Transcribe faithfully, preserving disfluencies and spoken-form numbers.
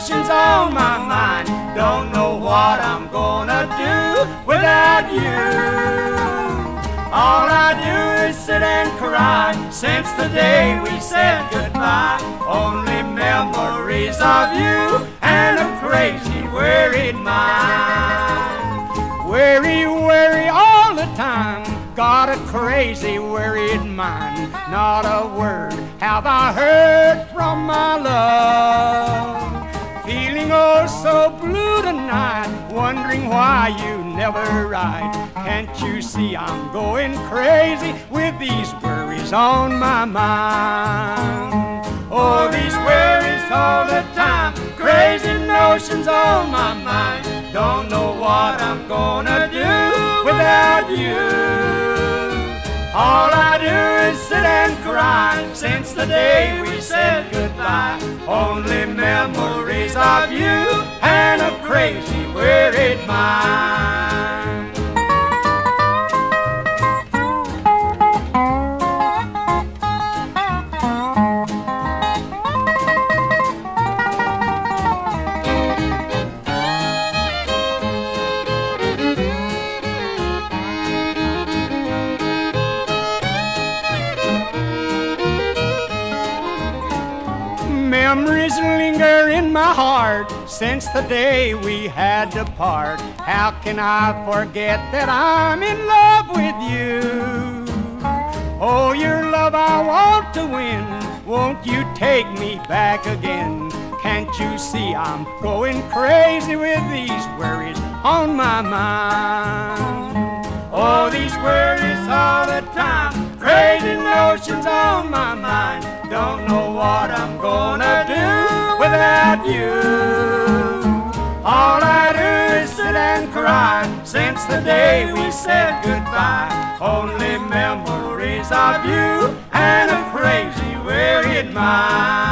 notions on my mind. Don't know what I'm gonna do without you. All I do is sit and cry since the day we said goodbye. Only memories of you and a crazy, worried mind. Worry, worry all the time, got a crazy, worried mind. Not a word have I heard from my love. Feeling oh so blue tonight, wondering why you never write. Can't you see I'm going crazy with these worries on my mind? Oh, these worries all the time, crazy notions on my mind. Don't know what I'm gonna do without you. All I do is sit and cry since the day we said goodbye. Only memories of you and a crazy, worried mind. Memories linger in my heart since the day we had to part. How can I forget that I'm in love with you? Oh, your love I want to win, won't you take me back again? Can't you see I'm going crazy with these worries on my mind? Oh, these worries all the time, crazy notions on my mind. Don't know what I'm gonna do without you. All I do is sit and cry since the day we said goodbye. Only memories of you and a crazy, worried mind.